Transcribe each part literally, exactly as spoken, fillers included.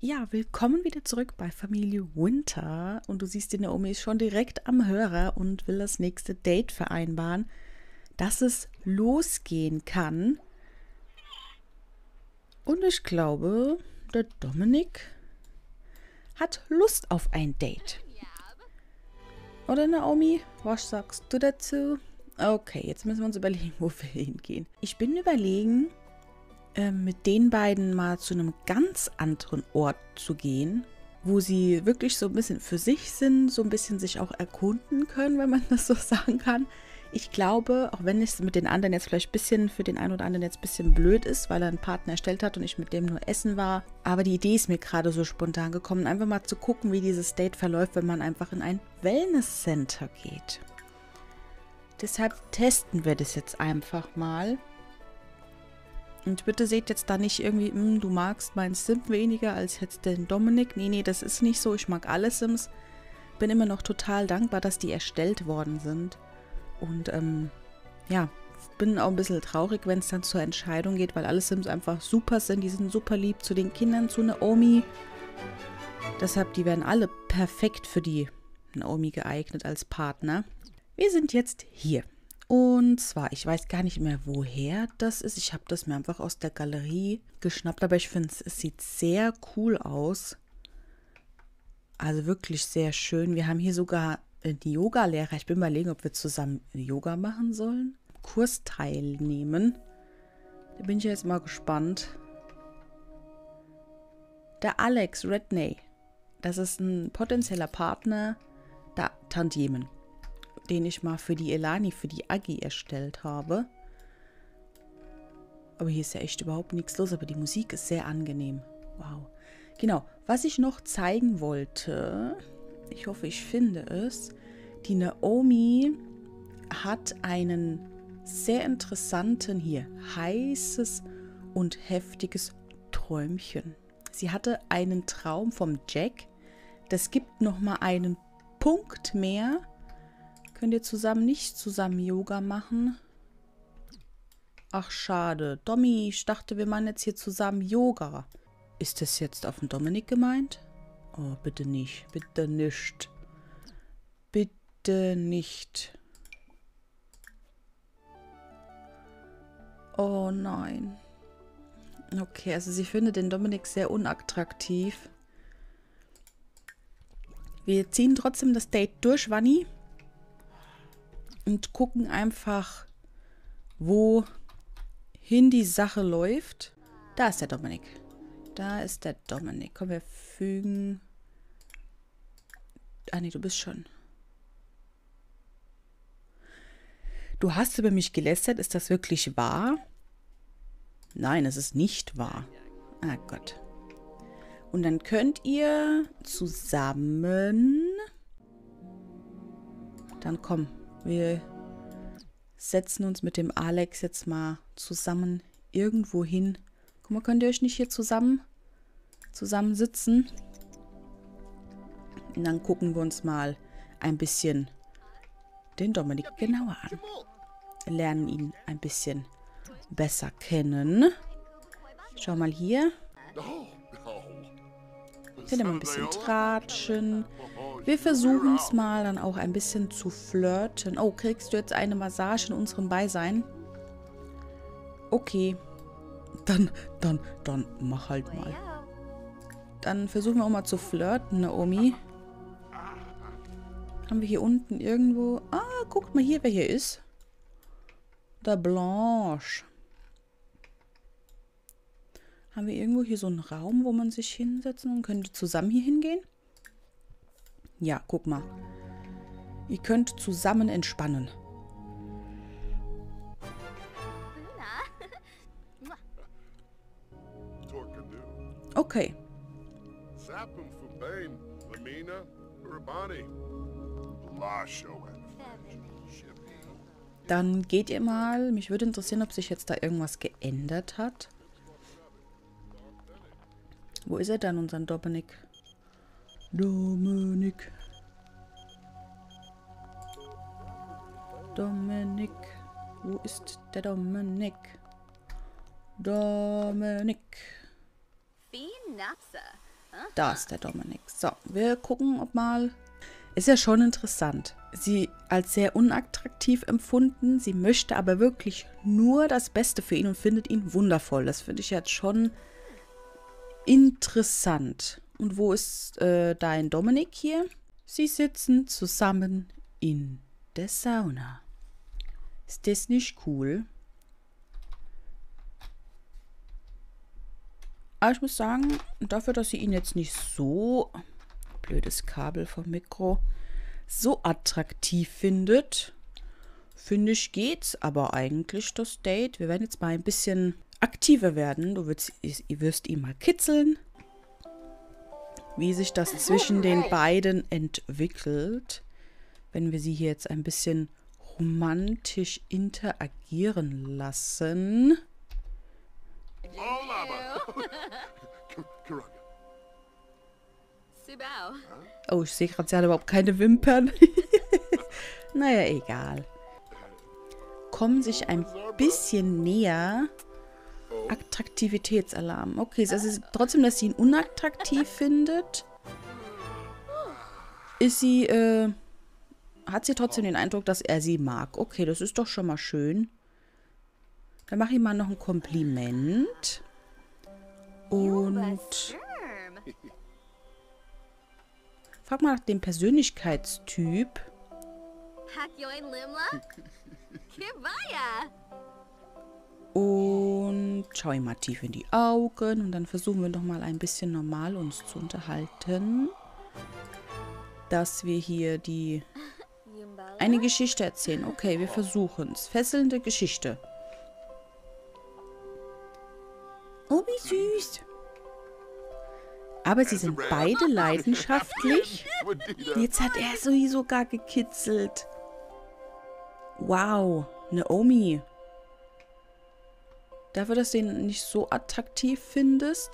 Ja, willkommen wieder zurück bei Familie Winter. Und du siehst, die Naomi ist schon direkt am Hörer und will das nächste Date vereinbaren, dass es losgehen kann. Und ich glaube, der Dominik hat Lust auf ein Date. Oder Naomi, was sagst du dazu? Okay, jetzt müssen wir uns überlegen, wo wir hingehen. Ich bin überlegen, äh, mit den beiden mal zu einem ganz anderen Ort zu gehen, wo sie wirklich so ein bisschen für sich sind, so ein bisschen sich auch erkunden können, wenn man das so sagen kann. Ich glaube, auch wenn es mit den anderen jetzt vielleicht ein bisschen, für den einen oder anderen jetzt ein bisschen blöd ist, weil er einen Partner erstellt hat und ich mit dem nur essen war. Aber die Idee ist mir gerade so spontan gekommen, einfach mal zu gucken, wie dieses Date verläuft, wenn man einfach in ein Wellness-Center geht. Deshalb testen wir das jetzt einfach mal. Und bitte seht jetzt da nicht irgendwie, du magst meinen Sim weniger als jetzt den Dominik. Nee, nee, das ist nicht so. Ich mag alle Sims. Bin immer noch total dankbar, dass die erstellt worden sind. Und ähm, ja, bin auch ein bisschen traurig, wenn es dann zur Entscheidung geht, weil alle Sims einfach super sind. Die sind super lieb zu den Kindern, zu Naomi. Deshalb, die werden alle perfekt für die Naomi geeignet als Partner. Wir sind jetzt hier. Und zwar, ich weiß gar nicht mehr, woher das ist. Ich habe das mir einfach aus der Galerie geschnappt, aber ich finde, es sieht sehr cool aus. Also wirklich sehr schön. Wir haben hier sogar die Yoga-Lehrer. Ich bin überlegen, ob wir zusammen Yoga machen sollen. Kurs teilnehmen. Da bin ich jetzt mal gespannt. Der Alex Redney. Das ist ein potenzieller Partner der Tantiemen, den ich mal für die Elani, für die Agi erstellt habe. Aber hier ist ja echt überhaupt nichts los. Aber die Musik ist sehr angenehm. Wow. Genau. Was ich noch zeigen wollte, ich hoffe, ich finde es. Die Naomi hat einen sehr interessanten hier, heißes und heftiges Träumchen. Sie hatte einen Traum vom Jack. Das gibt nochmal einen Punkt mehr. Könnt ihr zusammen nicht zusammen Yoga machen? Ach, schade. Domi, ich dachte, wir machen jetzt hier zusammen Yoga. Ist das jetzt auf den Dominik gemeint? Oh, bitte nicht. Bitte nicht. Bitte nicht. Oh nein. Okay, also sie findet den Dominik sehr unattraktiv. Wir ziehen trotzdem das Date durch, Wanni. Und gucken einfach, wohin die Sache läuft. Da ist der Dominik. Da ist der Dominik. Komm, wir fügen... Ah, nee, du bist schon. Du hast über mich gelästert. Ist das wirklich wahr? Nein, es ist nicht wahr. Ah Gott. Und dann könnt ihr zusammen... Dann komm, wir setzen uns mit dem Alex jetzt mal zusammen irgendwo hin. Guck mal, könnt ihr euch nicht hier zusammen, zusammen sitzen? Und dann gucken wir uns mal ein bisschen den Dominik genauer an. Wir lernen ihn ein bisschen besser kennen. Schau mal hier. Können wir ein bisschen tratschen. Wir versuchen es mal dann auch ein bisschen zu flirten. Oh, kriegst du jetzt eine Massage in unserem Beisein? Okay. Dann, dann, dann mach halt mal. Dann versuchen wir auch mal zu flirten, Naomi. Haben wir hier unten irgendwo... Ah, guckt mal hier, wer hier ist. Der Blanche. Haben wir irgendwo hier so einen Raum, wo man sich hinsetzen und könnte zusammen hier hingehen? Ja, guck mal. Ihr könnt zusammen entspannen. Okay. Dann geht ihr mal. Mich würde interessieren, ob sich jetzt da irgendwas geändert hat. Wo ist er dann, unser Dominik? Dominik. Dominik. Wo ist der Dominik? Dominik. Fiend Napsa. Huh? Da ist der Dominik. So, wir gucken, ob mal... Ist ja schon interessant. Sie als sehr unattraktiv empfunden. Sie möchte aber wirklich nur das Beste für ihn und findet ihn wundervoll. Das finde ich jetzt schon interessant. Und wo ist äh, dein Dominik hier? Sie sitzen zusammen in der Sauna. Ist das nicht cool? Aber ich muss sagen, dafür, dass sie ihn jetzt nicht so... blödes Kabel vom Mikro, so attraktiv findet, finde ich, geht's aber eigentlich, das Date. Wir werden jetzt mal ein bisschen aktiver werden. Du wirst, ihr wirst ihn mal kitzeln, wie sich das zwischen den beiden entwickelt, wenn wir sie hier jetzt ein bisschen romantisch interagieren lassen. Oh, ich sehe gerade, sie hat überhaupt keine Wimpern. Naja, egal. Kommen sich ein bisschen näher. Attraktivitätsalarm. Okay, es ist trotzdem, dass sie ihn unattraktiv findet. Ist sie, äh, hat sie trotzdem den Eindruck, dass er sie mag. Okay, das ist doch schon mal schön. Dann mache ich mal noch ein Kompliment. Und... frag mal nach dem Persönlichkeitstyp. Und schau ihm mal tief in die Augen. Und dann versuchen wir noch mal ein bisschen normal uns zu unterhalten. Dass wir hier die... eine Geschichte erzählen. Okay, wir versuchen es. Fesselnde Geschichte. Oh, wie süß. Aber sie sind beide leidenschaftlich. Jetzt hat er sie sogar gekitzelt. Wow, Naomi. Dafür, dass du ihn nicht so attraktiv findest,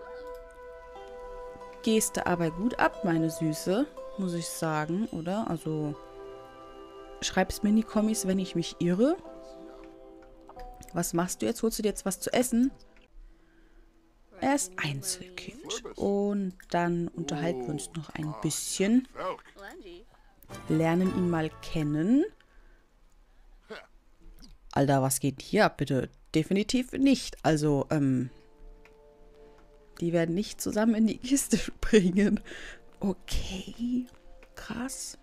gehst du aber gut ab, meine Süße, muss ich sagen, oder? Also, schreib's mir in die Kommis, wenn ich mich irre. Was machst du jetzt? Holst du dir jetzt was zu essen? Er ist Einzelkind. Und dann unterhalten wir uns noch ein bisschen. Lernen ihn mal kennen. Alter, was geht hier ab, bitte? Definitiv nicht. Also, ähm... die werden nicht zusammen in die Kiste springen. Okay. Krass.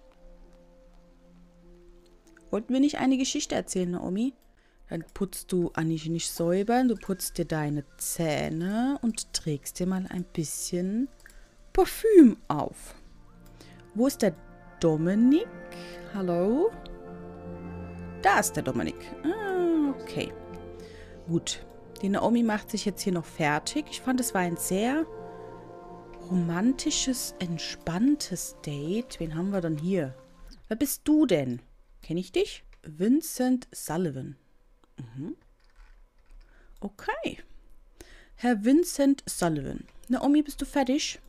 Wollten wir nicht eine Geschichte erzählen, Naomi? Dann putzt du Anni nicht säubern, du putzt dir deine Zähne und trägst dir mal ein bisschen Parfüm auf. Wo ist der Dominik? Hallo? Da ist der Dominik. Ah, okay. Gut. Die Naomi macht sich jetzt hier noch fertig. Ich fand, es war ein sehr romantisches, entspanntes Date. Wen haben wir denn hier? Wer bist du denn? Kenne ich dich? Vincent Sullivan. Mhm. Okay. Herr Vincent Sullivan. Naomi, bist du fertig?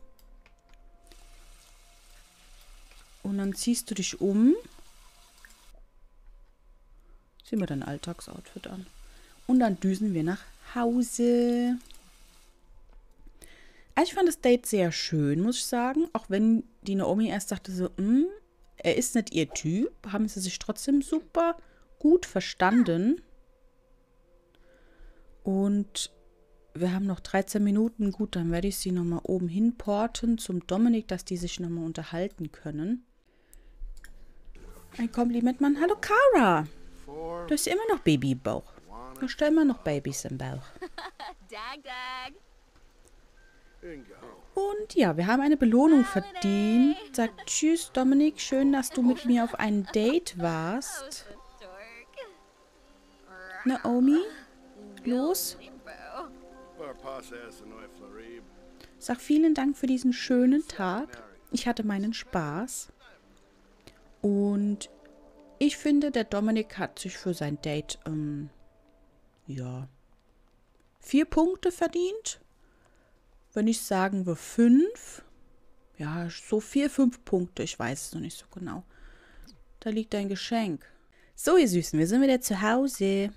Und dann ziehst du dich um. Zieh mir dein Alltagsoutfit an. Und dann düsen wir nach Hause. Also ich fand das Date sehr schön, muss ich sagen. Auch wenn die Naomi erst dachte so, mh, er ist nicht ihr Typ, haben sie sich trotzdem super gut verstanden. Und wir haben noch dreizehn Minuten. Gut, dann werde ich sie nochmal oben hinporten zum Dominik, dass die sich nochmal unterhalten können. Ein Kompliment, Mann. Hallo, Cara. Du hast immer noch Baby im Bauch. Du hast immer noch Babys im Bauch. Und ja, wir haben eine Belohnung verdient. Sagt tschüss, Dominik. Schön, dass du mit mir auf ein Date warst. Naomi, los. Sag vielen Dank für diesen schönen Tag. Ich hatte meinen Spaß. Und ich finde, der Dominik hat sich für sein Date, ähm, ja, vier Punkte verdient. Wenn ich sagen wir fünf. Ja, so vier, fünf Punkte. Ich weiß es noch nicht so genau. Da liegt ein Geschenk. So, ihr Süßen, wir sind wieder zu Hause.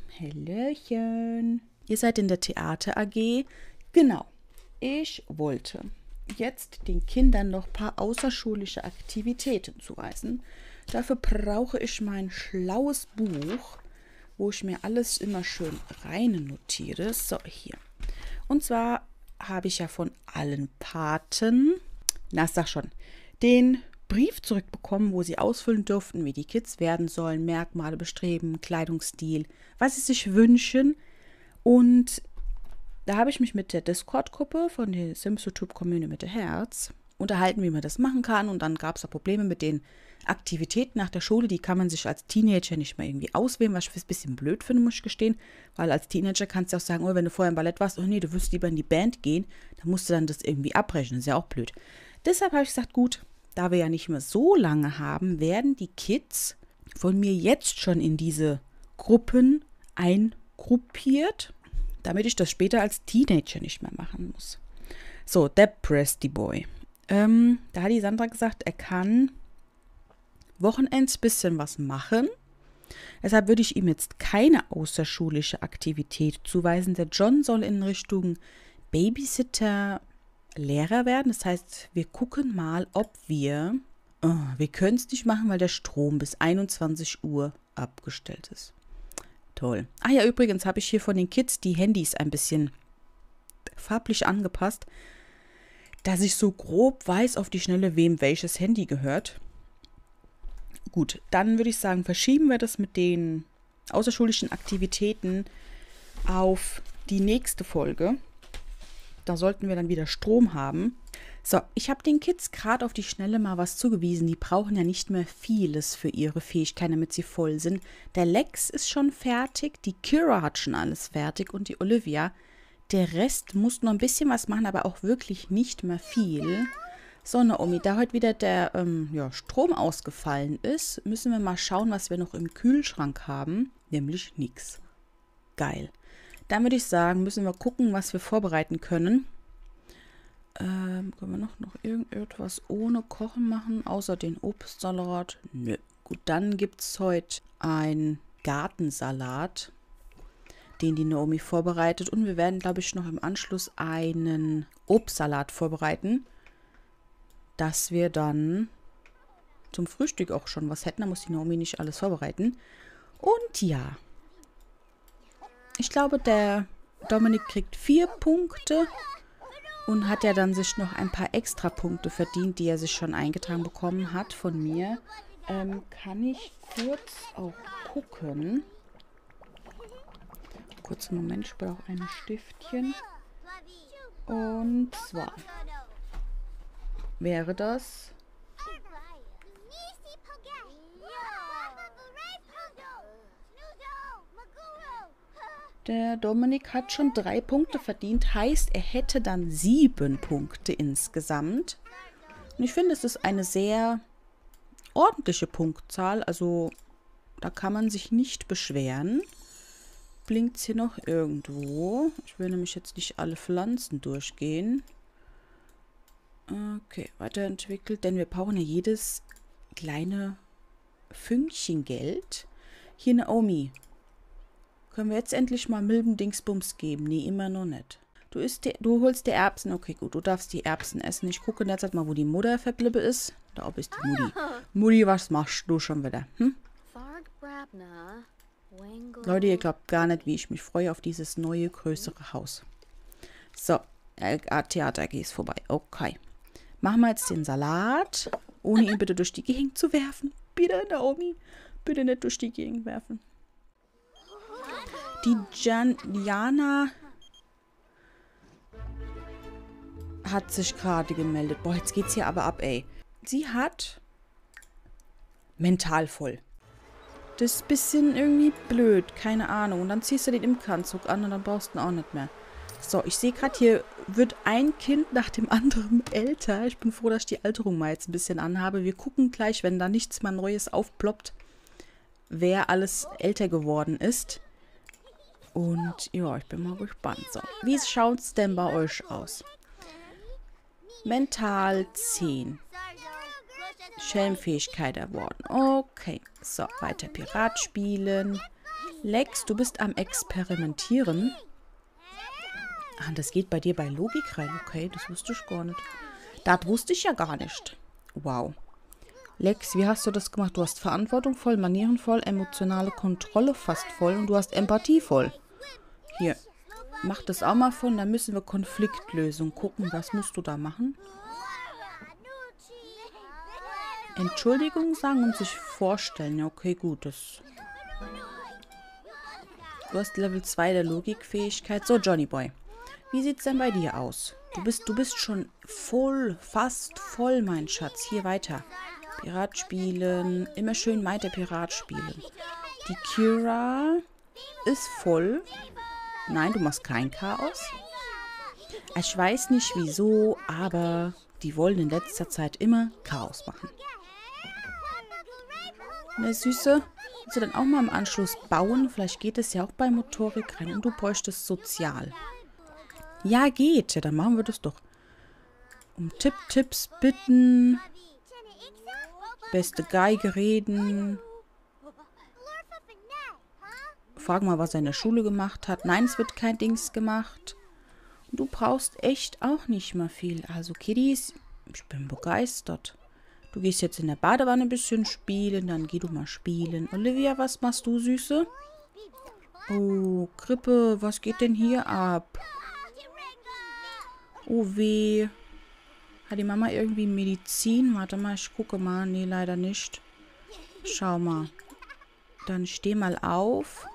Hallöchen. Ihr seid in der Theater A G. Genau. Ich wollte jetzt den Kindern noch ein paar außerschulische Aktivitäten zuweisen. Dafür brauche ich mein schlaues Buch, wo ich mir alles immer schön rein notiere. So, hier. Und zwar habe ich ja von allen Paten, na, sag schon, den Brief zurückbekommen, wo sie ausfüllen durften, wie die Kids werden sollen, Merkmale, Bestreben, Kleidungsstil, was sie sich wünschen. Und da habe ich mich mit der Discord-Gruppe von der Sims YouTube Community mit der Herz unterhalten, wie man das machen kann. Und dann gab es da Probleme mit den Aktivitäten nach der Schule. Die kann man sich als Teenager nicht mehr irgendwie auswählen, was ich ein bisschen blöd finde, muss ich gestehen. Weil als Teenager kannst du auch sagen, oh, wenn du vorher im Ballett warst, oh nee, du wirst lieber in die Band gehen, dann musst du dann das irgendwie abbrechen. Das ist ja auch blöd. Deshalb habe ich gesagt, gut, da wir ja nicht mehr so lange haben, werden die Kids von mir jetzt schon in diese Gruppen eingruppiert, damit ich das später als Teenager nicht mehr machen muss. So, der Presty Boy. Ähm, da hat die Sandra gesagt, er kann Wochenends ein bisschen was machen. Deshalb würde ich ihm jetzt keine außerschulische Aktivität zuweisen. Der John soll in Richtung Babysitter Lehrer werden. Das heißt, wir gucken mal, ob wir, oh, wir können es nicht machen, weil der Strom bis einundzwanzig Uhr abgestellt ist. Toll. Ah ja, übrigens habe ich hier von den Kids die Handys ein bisschen farblich angepasst, dass ich so grob weiß auf die Schnelle, wem welches Handy gehört. Gut, dann würde ich sagen, verschieben wir das mit den außerschulischen Aktivitäten auf die nächste Folge. Da sollten wir dann wieder Strom haben. So, ich habe den Kids gerade auf die Schnelle mal was zugewiesen. Die brauchen ja nicht mehr vieles für ihre Fähigkeiten, damit sie voll sind. Der Lex ist schon fertig, die Kira hat schon alles fertig und die Olivia. Der Rest muss noch ein bisschen was machen, aber auch wirklich nicht mehr viel. So, Naomi, da heute wieder der ähm, ja, Strom ausgefallen ist, müssen wir mal schauen, was wir noch im Kühlschrank haben. Nämlich nichts. Geil. Dann würde ich sagen, müssen wir gucken, was wir vorbereiten können. Ähm, können wir noch, noch irgendetwas ohne Kochen machen, außer den Obstsalat? Nö. Gut, dann gibt es heute einen Gartensalat, den die Naomi vorbereitet. Und wir werden, glaube ich, noch im Anschluss einen Obstsalat vorbereiten, dass wir dann zum Frühstück auch schon was hätten. Da muss die Naomi nicht alles vorbereiten. Und ja, ich glaube, der Dominik kriegt vier Punkte und hat ja dann sich noch ein paar extra Punkte verdient, die er sich schon eingetragen bekommen hat von mir. Ähm, kann ich kurz auch gucken? Kurzen Moment, ich brauche ein Stiftchen. Und zwar wäre das der Dominik hat schon drei Punkte verdient, heißt, er hätte dann sieben Punkte insgesamt. Und ich finde, es ist eine sehr ordentliche Punktzahl, also da kann man sich nicht beschweren. Blinkt es hier noch irgendwo? Ich will nämlich jetzt nicht alle Pflanzen durchgehen. Okay, weiterentwickelt, denn wir brauchen ja jedes kleine Fünkchen Geld. Hier, Naomi. Können wir jetzt endlich mal Milben-Dingsbums geben? Nee, immer noch nicht. Du, isst die, du holst die Erbsen. Okay, gut, du darfst die Erbsen essen. Ich gucke jetzt mal, wo die Mutter verblieben ist. Da oben ist die Mutti. Mutti, was machst du schon wieder? Hm? Leute, ihr glaubt gar nicht, wie ich mich freue auf dieses neue, größere Haus. So, Theater A G ist vorbei. Okay. Machen wir jetzt den Salat, ohne ihn bitte durch die Gegend zu werfen. Bitte, Naomi, bitte nicht durch die Gegend werfen. Die Jan Jana hat sich gerade gemeldet. Boah, jetzt geht's hier aber ab, ey. Sie hat mental voll. Das ist ein bisschen irgendwie blöd, keine Ahnung. Und dann ziehst du den Imkeranzug an und dann brauchst du ihn auch nicht mehr. So, ich sehe gerade, hier wird ein Kind nach dem anderen älter. Ich bin froh, dass ich die Alterung mal jetzt ein bisschen anhabe. Wir gucken gleich, wenn da nichts mehr Neues aufploppt, wer alles älter geworden ist. Und ja, ich bin mal gespannt. So, wie schaut es denn bei euch aus? Mental zehn. Schelmfähigkeit erworben. Okay, so, weiter Pirat spielen. Lex, du bist am Experimentieren. Ah, das geht bei dir bei Logik rein. Okay, das wusste ich gar nicht. Das wusste ich ja gar nicht. Wow. Lex, wie hast du das gemacht? Du hast verantwortungsvoll, manierenvoll, emotionale Kontrolle fast voll und du hast Empathie voll. Hier, mach das auch mal von, dann müssen wir Konfliktlösung gucken. Was musst du da machen? Entschuldigung sagen und sich vorstellen. Ja, okay, gut. Das du hast Level zwei der Logikfähigkeit. So, Johnny Boy. Wie sieht's denn bei dir aus? Du bist, du bist schon voll, fast voll, mein Schatz. Hier weiter. Pirat spielen. Immer schön weiter Pirat spielen. Die Kira ist voll. Nein, du machst kein Chaos. Ich weiß nicht wieso, aber die wollen in letzter Zeit immer Chaos machen. Ne, Süße, willst du dann auch mal im Anschluss bauen? Vielleicht geht es ja auch bei Motorik rein und du bräuchtest sozial. Ja, geht. Ja, dann machen wir das doch. Um Tipp-Tipps bitten. Beste Geige reden. Frag mal, was er in der Schule gemacht hat. Nein, es wird kein Dings gemacht. Und du brauchst echt auch nicht mal viel. Also, Kiddies, ich bin begeistert. Du gehst jetzt in der Badewanne ein bisschen spielen, dann geh du mal spielen. Olivia, was machst du, Süße? Oh, Krippe, was geht denn hier ab? Oh, weh. Hat die Mama irgendwie Medizin? Warte mal, ich gucke mal. Nee, leider nicht. Schau mal. Dann steh mal auf.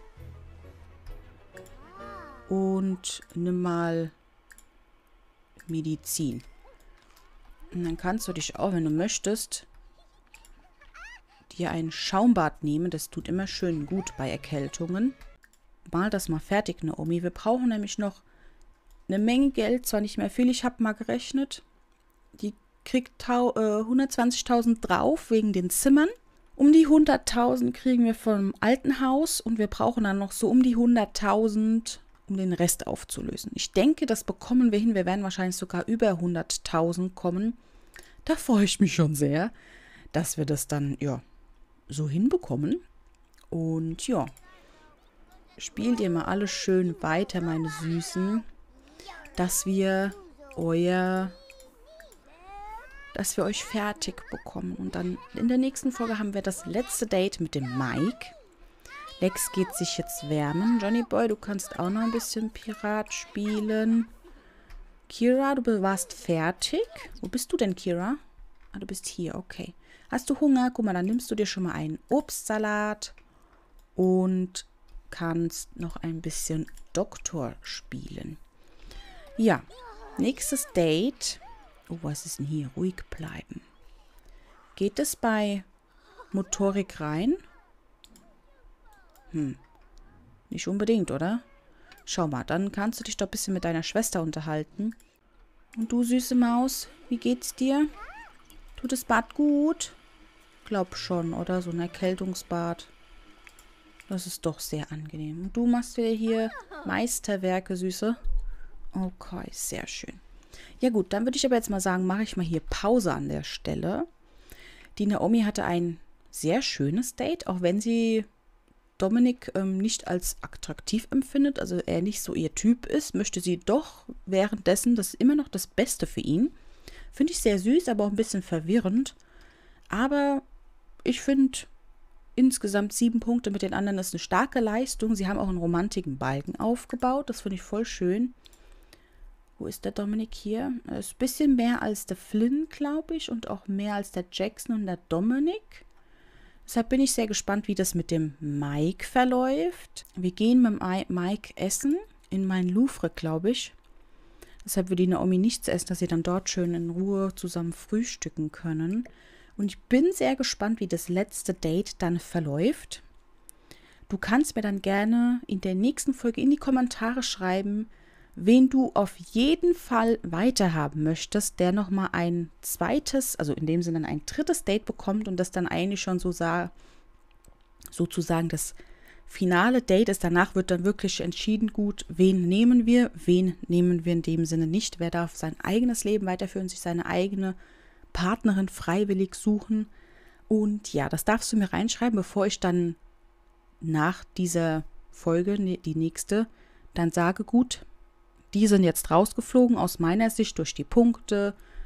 Und nimm mal Medizin. Und dann kannst du dich auch, wenn du möchtest, dir ein Schaumbad nehmen. Das tut immer schön gut bei Erkältungen. Mal das mal fertig, Naomi. Wir brauchen nämlich noch eine Menge Geld. Zwar nicht mehr viel, ich habe mal gerechnet. Die kriegt äh, hundertzwanzigtausend drauf wegen den Zimmern. Um die hunderttausend kriegen wir vom alten Haus. Und wir brauchen dann noch so um die hunderttausend, um den Rest aufzulösen. Ich denke, das bekommen wir hin. Wir werden wahrscheinlich sogar über hunderttausend kommen. Da freue ich mich schon sehr, dass wir das dann, ja, so hinbekommen. Und ja, spielt ihr mal alles schön weiter, meine Süßen, dass wir euer, dass wir euch fertig bekommen. Und dann in der nächsten Folge haben wir das letzte Date mit dem Mike. Lex geht sich jetzt wärmen. Johnny Boy, du kannst auch noch ein bisschen Pirat spielen. Kira, du warst fertig. Wo bist du denn, Kira? Ah, du bist hier, okay. Hast du Hunger? Guck mal, dann nimmst du dir schon mal einen Obstsalat und kannst noch ein bisschen Doktor spielen. Ja, nächstes Date. Oh, was ist denn hier? Ruhig bleiben. Geht es bei Motorik rein? Hm, nicht unbedingt, oder? Schau mal, dann kannst du dich doch ein bisschen mit deiner Schwester unterhalten. Und du, süße Maus, wie geht's dir? Tut das Bad gut? Glaub schon, oder? So ein Erkältungsbad. Das ist doch sehr angenehm. Und du machst wieder hier Meisterwerke, Süße. Okay, sehr schön. Ja gut, dann würde ich aber jetzt mal sagen, mache ich mal hier Pause an der Stelle. Die Naomi hatte ein sehr schönes Date, auch wenn sie Dominik ähm, nicht als attraktiv empfindet, also er nicht so ihr Typ ist, möchte sie doch währenddessen, das ist immer noch das Beste für ihn. Finde ich sehr süß, aber auch ein bisschen verwirrend. Aber ich finde insgesamt sieben Punkte mit den anderen ist eine starke Leistung. Sie haben auch einen Romantiken-Balken aufgebaut, das finde ich voll schön. Wo ist der Dominik hier? Er ist ein bisschen mehr als der Flynn, glaube ich, und auch mehr als der Jackson und der Dominik. Deshalb bin ich sehr gespannt, wie das mit dem Mike verläuft. Wir gehen mit dem Mike essen, in mein Louvre, glaube ich. Deshalb will die Naomi nichts essen, dass sie dann dort schön in Ruhe zusammen frühstücken können. Und ich bin sehr gespannt, wie das letzte Date dann verläuft. Du kannst mir dann gerne in der nächsten Folge in die Kommentare schreiben, wen du auf jeden Fall weiterhaben möchtest, der nochmal ein zweites, also in dem Sinne dann ein drittes Date bekommt und das dann eigentlich schon so sah, sozusagen das finale Date ist. Danach wird dann wirklich entschieden, gut, wen nehmen wir, wen nehmen wir in dem Sinne nicht. Wer darf sein eigenes Leben weiterführen, sich seine eigene Partnerin freiwillig suchen. Und ja, das darfst du mir reinschreiben, bevor ich dann nach dieser Folge, die nächste, dann sage, gut, die sind jetzt rausgeflogen aus meiner Sicht durch die Punkte,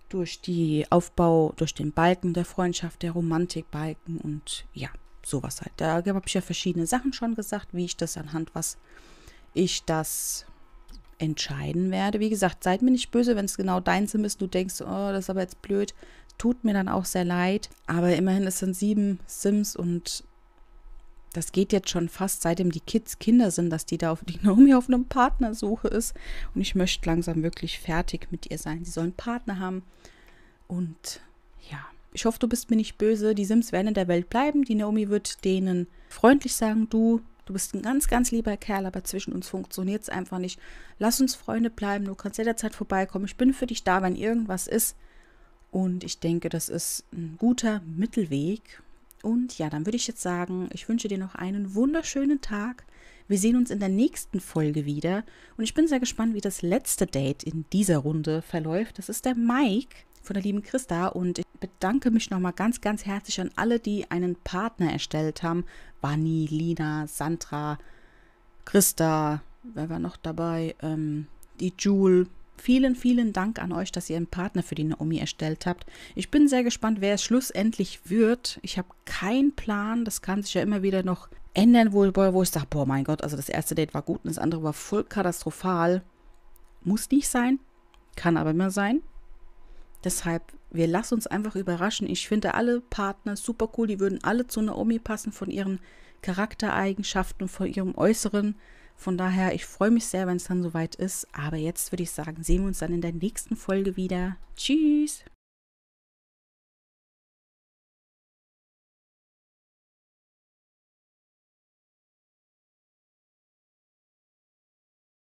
durch die Aufbau, durch den Balken der Freundschaft, der Romantikbalken und ja, sowas halt. Da habe ich ja verschiedene Sachen schon gesagt, wie ich das anhand was ich das entscheiden werde. Wie gesagt, seid mir nicht böse, wenn es genau dein Sim ist, du denkst, oh, das ist aber jetzt blöd. Tut mir dann auch sehr leid. Aber immerhin, es sind sieben Sims und das geht jetzt schon fast, seitdem die Kids Kinder sind, dass die da auf die Naomi auf einem Partnersuche ist. Und ich möchte langsam wirklich fertig mit ihr sein. Sie soll einen Partner haben. Und ja, ich hoffe, du bist mir nicht böse. Die Sims werden in der Welt bleiben. Die Naomi wird denen freundlich sagen, du, du bist ein ganz, ganz lieber Kerl, aber zwischen uns funktioniert es einfach nicht. Lass uns Freunde bleiben. Du kannst jederzeit vorbeikommen. Ich bin für dich da, wenn irgendwas ist. Und ich denke, das ist ein guter Mittelweg. Und ja, dann würde ich jetzt sagen, ich wünsche dir noch einen wunderschönen Tag. Wir sehen uns in der nächsten Folge wieder. Und ich bin sehr gespannt, wie das letzte Date in dieser Runde verläuft. Das ist der Mike von der lieben Christa. Und ich bedanke mich nochmal ganz, ganz herzlich an alle, die einen Partner erstellt haben. Vanni, Lina, Sandra, Christa, wer war noch dabei? Ähm, die Jule. Vielen, vielen Dank an euch, dass ihr einen Partner für die Naomi erstellt habt. Ich bin sehr gespannt, wer es schlussendlich wird. Ich habe keinen Plan. Das kann sich ja immer wieder noch ändern, wo, wo ich sage, boah, mein Gott, also das erste Date war gut und das andere war voll katastrophal. Muss nicht sein, kann aber immer sein. Deshalb, wir lassen uns einfach überraschen. Ich finde alle Partner super cool. Die würden alle zu Naomi passen von ihren Charaktereigenschaften, von ihrem Äußeren. Von daher, ich freue mich sehr, wenn es dann soweit ist. Aber jetzt würde ich sagen, sehen wir uns dann in der nächsten Folge wieder. Tschüss!